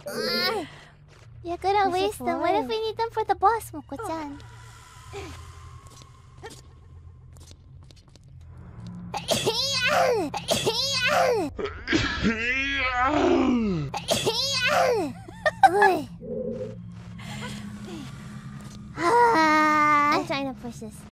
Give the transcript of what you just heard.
You're gonna waste them. What if we need them for the boss, Moco-chan? I'm trying to push this.